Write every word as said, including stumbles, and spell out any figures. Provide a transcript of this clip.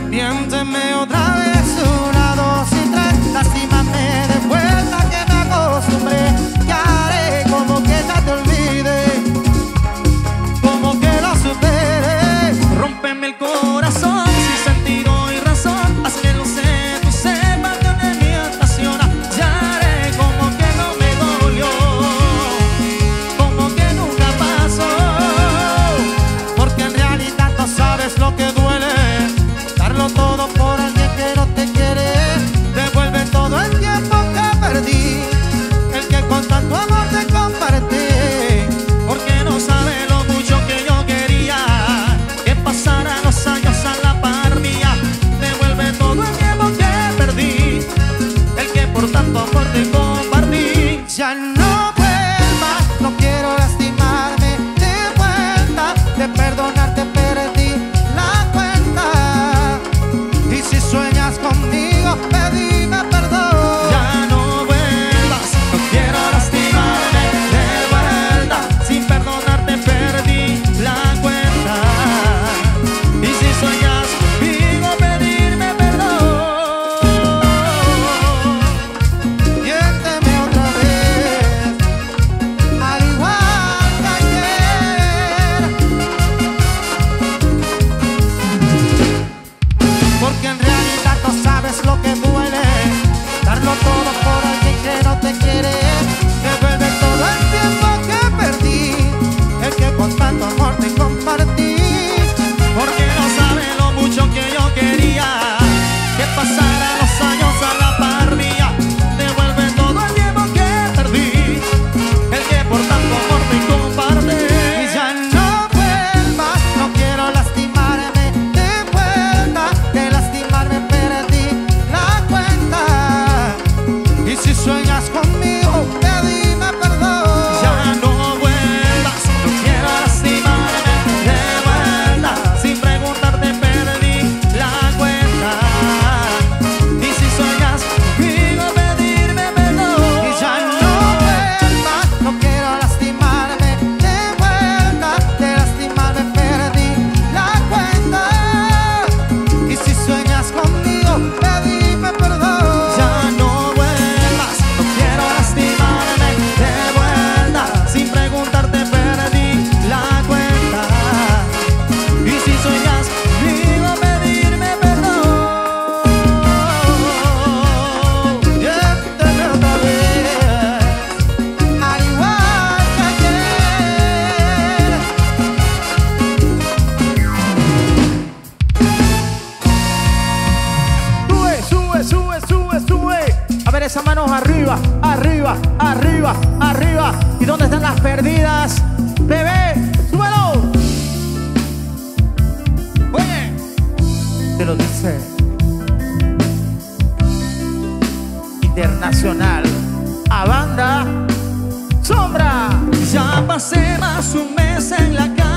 Miénteme otra vez, una, dos y tres. Lastímame de vuelta que me acostumbré. Y haré como que ya te olvide, como que lo supere. Rómpeme el corazón sin sentido y razón. Haz que lo sé, tú sepas que de mí apasiona. Y haré como que no me dolió, como que nunca pasó. Porque en realidad no sabes lo que duele, darlo todo por alguien que no te quiere. Devuelve todo el tiempo que perdí, el que con tanto amor te compartí. Porque no sabe lo mucho que yo quería que pasara los años a la par mía. Devuelve todo el tiempo que perdí, el que por tanto amor te compartí. Ya no vuelvas, no quiero lastimarme de vuelta. De perdonarte perdí la cuenta. Y si sueñas conmigo, pedime perdón. Ya no vuelvas, no quiero lastimarme de vuelta. Sin perdonarte perdí la cuenta. Y si sueñas conmigo, pedirme perdón. Miénteme otra vez, al igual que ayer. Porque en realidad no sabes lo que duele, darlo todo por alguien que no te quiere. Devuelve todo el tiempo que perdí, el que con tanto amor te compartí. Porque no sabe lo mucho que yo quería que pasara los años a la par mía. Devuelve todo el tiempo que perdí, el que por tanto amor te comparte. Y ya no vuelvas, no quiero lastimarme de vuelta. De lastimarme perdí la cuenta. Y si sueñas conmigo, pedime perdón. Ya no vuelvas, no quiero lastimarme de vuelta. Sin preguntarte perdí la cuenta. Y si sueñas conmigo, pedirme perdón. Y ya no vuelvas, no quiero lastimarme de vuelta. De lastimarme perdí la cuenta. Y si sueñas conmigo, pedime perdón. Ya no vuelvas, no quiero lastimarme de vuelta. Sin preguntarte perdí la cuenta. Y si sueñas conmigo, pedirme perdón. Miénteme otra vez, al igual que ayer. Sube, sube, sube, sube, sube. A ver esas manos arriba, arriba, arriba, arriba. ¿Y dónde están las perdidas? Bebé, súbelo. Oye, te lo dice Internacional a banda Sombra. Ya pasé más un mes en la calle.